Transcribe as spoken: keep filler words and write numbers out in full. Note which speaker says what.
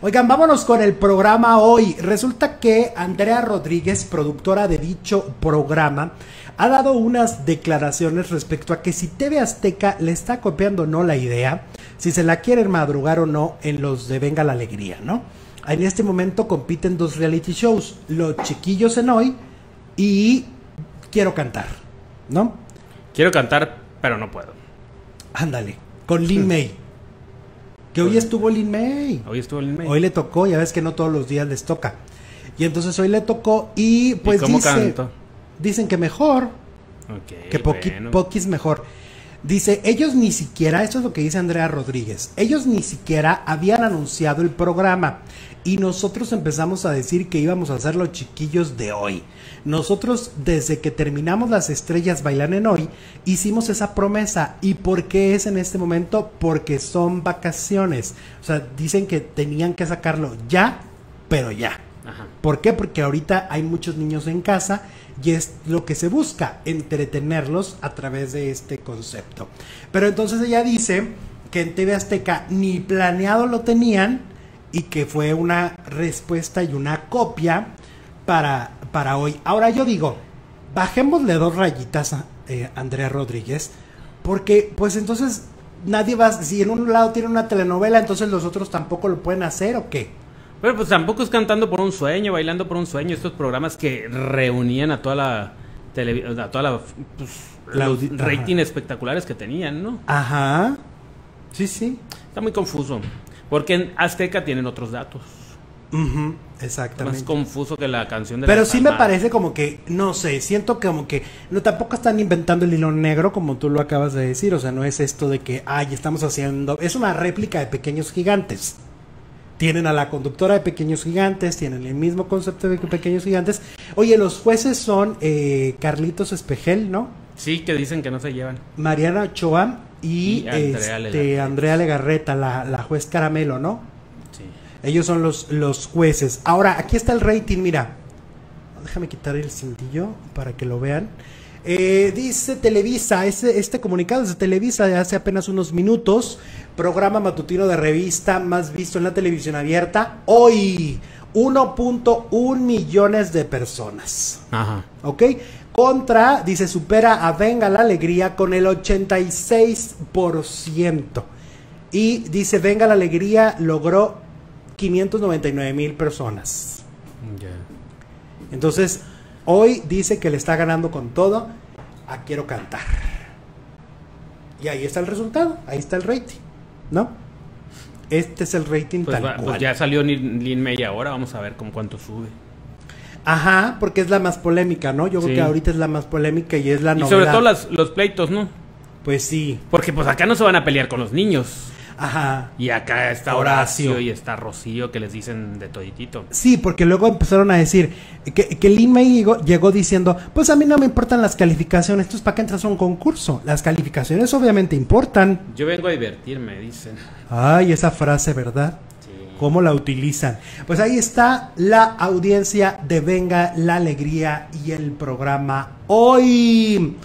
Speaker 1: Oigan, vámonos con el programa hoy. Resulta que Andrea Rodríguez, productora de dicho programa, ha dado unas declaraciones respecto a que si T V Azteca le está copiando o no la idea, si se la quieren madrugar o no en los de Venga la Alegría, ¿no? En este momento compiten dos reality shows, Los Chiquillos en Hoy y Quiero Cantar, ¿no?
Speaker 2: Quiero cantar, pero no puedo.
Speaker 1: Ándale, con Lin May. Que hoy estuvo Lin May.
Speaker 2: Hoy estuvo Lin May.
Speaker 1: Hoy le tocó, ya ves que no todos los días les toca. Y entonces hoy le tocó y pues
Speaker 2: ¿Y cómo
Speaker 1: dice,
Speaker 2: canto?
Speaker 1: Dicen que mejor,
Speaker 2: Okay,
Speaker 1: que poqui,
Speaker 2: bueno.
Speaker 1: poquis mejor. Dice, ellos ni siquiera, esto es lo que dice Andrea Rodríguez, ellos ni siquiera habían anunciado el programa y nosotros empezamos a decir que íbamos a hacer Los Chiquillos de Hoy. Nosotros desde que terminamos Las Estrellas Bailan en Hoy hicimos esa promesa. ¿Y por qué es en este momento? Porque son vacaciones. O sea, dicen que tenían que sacarlo ya, pero ya.
Speaker 2: Ajá.
Speaker 1: ¿Por qué? Porque ahorita hay muchos niños en casa y es lo que se busca, entretenerlos a través de este concepto. Pero entonces ella dice que en T V Azteca ni planeado lo tenían y que fue una respuesta y una copia para, para hoy. Ahora yo digo, bajémosle dos rayitas a eh, Andrea Rodríguez, porque pues entonces nadie va, si en un lado tiene una telenovela, entonces los otros tampoco lo pueden hacer ¿o qué?
Speaker 2: Pero pues tampoco es cantando por un sueño, bailando por un sueño, estos programas que reunían a toda la televisión, a toda la, pues,
Speaker 1: La
Speaker 2: los
Speaker 1: audi-
Speaker 2: rating espectaculares que tenían, ¿no?
Speaker 1: Ajá, sí, sí.
Speaker 2: Está muy confuso, porque en Azteca tienen otros datos.
Speaker 1: Uh-huh,
Speaker 2: Más
Speaker 1: exactamente.
Speaker 2: confuso que la canción de
Speaker 1: Pero
Speaker 2: la
Speaker 1: sí me
Speaker 2: Palma.
Speaker 1: parece como que, no sé, siento como que no tampoco están inventando el hilo negro como tú lo acabas de decir, o sea, no es esto de que, ay, estamos haciendo, es una réplica de Pequeños Gigantes. Tienen a la conductora de Pequeños Gigantes, tienen el mismo concepto de Pequeños Gigantes. Oye, los jueces son eh, Carlitos Espejel, ¿no?
Speaker 2: Sí, que dicen que no se llevan.
Speaker 1: Mariana Ochoa y,
Speaker 2: Y Andrea
Speaker 1: este,
Speaker 2: Legarreta.
Speaker 1: Andrea Legarreta, la, la juez Caramelo, ¿no?
Speaker 2: Sí.
Speaker 1: Ellos son los, los jueces. Ahora, aquí está el rating, mira. Déjame quitar el cintillo para que lo vean. Eh, dice Televisa, este, este comunicado es de Televisa de hace apenas unos minutos. Programa matutino de revista más visto en la televisión abierta. Hoy, uno punto uno millones de personas.
Speaker 2: Ajá.
Speaker 1: ¿Ok? Contra, dice, supera a Venga la Alegría con el ochenta y seis por ciento. Y dice, Venga la Alegría logró quinientos noventa y nueve mil personas.
Speaker 2: Ya.
Speaker 1: Entonces, hoy dice que le está ganando con todo a Quiero Cantar. Y ahí está el resultado, ahí está el rating, ¿no? Este es el rating
Speaker 2: Pues,
Speaker 1: tal
Speaker 2: va-
Speaker 1: cual.
Speaker 2: pues ya salió Lin Lin May ahora, vamos a ver con cuánto sube.
Speaker 1: Ajá, porque es la más polémica, ¿no? Yo creo
Speaker 2: Sí.
Speaker 1: que ahorita es la más polémica y es la
Speaker 2: Y
Speaker 1: novedad.
Speaker 2: sobre todo las, los pleitos, ¿no?
Speaker 1: Pues sí,
Speaker 2: Porque pues acá no se van a pelear con los niños.
Speaker 1: ajá.
Speaker 2: Y acá está
Speaker 1: Horacio.
Speaker 2: Horacio y está Rocío que les dicen de toditito.
Speaker 1: Sí, porque luego empezaron a decir que, que Lin May llegó, llegó diciendo, pues a mí no me importan las calificaciones, esto es para que entras a un concurso. Las calificaciones obviamente importan.
Speaker 2: Yo vengo a divertirme, dicen.
Speaker 1: Ay, esa frase, ¿verdad?
Speaker 2: Sí.
Speaker 1: ¿Cómo la utilizan? Pues ahí está la audiencia de Venga la Alegría y el programa hoy.